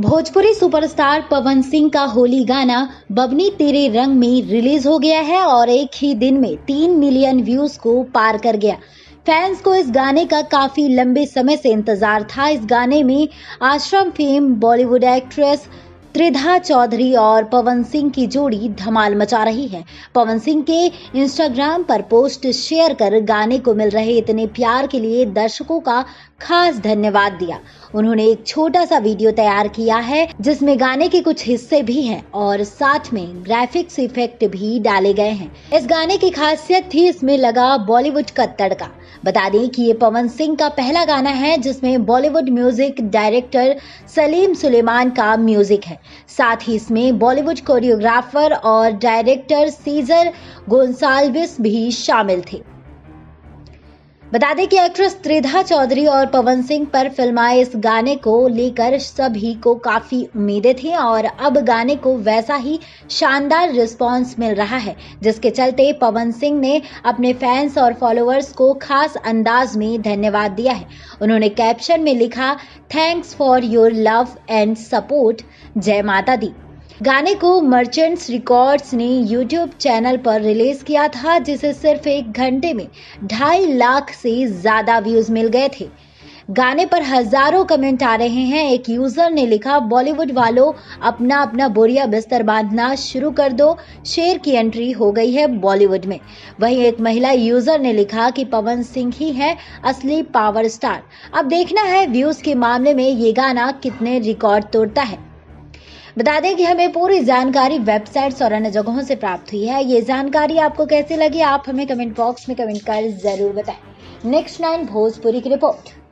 Bhojpuri superstar Pawan Singh का होली गाना बबनी तेरे रंग में रिलीज हो गया है और एक ही दिन में 3 मिलियन व्यूज को पार कर गया। फैंस को इस गाने का काफी लंबे समय से इंतजार था। इस गाने में आश्रम फेम बॉलीवुड एक्ट्रेस त्रिधा चौधरी और पवन सिंह की जोड़ी धमाल मचा रही है। पवन सिंह के इंस्टाग्राम पर पोस्ट शेयर कर गाने को मिल रहे इतने प्यार के लिए दर्शकों का खास धन्यवाद दिया। उन्होंने एक छोटा सा वीडियो तैयार किया है जिसमें गाने के कुछ हिस्से भी हैं और साथ में ग्राफिक्स इफेक्ट भी डाले गए हैं। इस गाने की खासियत थी इसमें लगा बॉलीवुड का तड़का। बता दें कि ये पवन सिंह का पहला गाना है जिसमें Bollywood music director Salim Sulaiman का म्यूजिक है। साथ ही इसमें बॉलीवुड कोरियोग्राफर और डायरेक्टर सीजर गोंसाल्विस भी शामिल थे। बता दें कि एक्ट्रेस त्रिधा चौधरी और पवन सिंह पर फिल्माए इस गाने को लेकर सभी को काफी उम्मीदें थी और अब गाने को वैसा ही शानदार रिस्पांस मिल रहा है, जिसके चलते पवन सिंह ने अपने फैंस और फॉलोअर्स को खास अंदाज में धन्यवाद दिया है। उन्होंने कैप्शन में लिखा, thanks for your love and support, जय माता दी। गाने को मर्चेंट्स रिकॉर्ड्स ने यूट्यूब चैनल पर रिलीज किया था, जिसे सिर्फ 1 घंटे में 2.5 लाख से ज्यादा व्यूज मिल गए थे। गाने पर हजारों कमेंट आ रहे हैं। एक यूजर ने लिखा, बॉलीवुड वालों अपना अपना बोरिया बिस्तर बांधना शुरू कर दो, शेर की एंट्री हो गई है बॉलीवुड में। वहीं एक महिला यूजर ने लिखा कि पवन सिंह ही है असली पावर स्टार। अब देखना है व्यूज के मामले में ये गाना कितने रिकॉर्ड तोड़ता है। बता दें कि हमें पूरी जानकारी वेबसाइट्स और अन्य जगहों से प्राप्त हुई है। ये जानकारी आपको कैसी लगी, आप हमें कमेंट बॉक्स में कमेंट कर जरूर बताएं। नेक्स्ट 9 भोजपुरी की रिपोर्ट।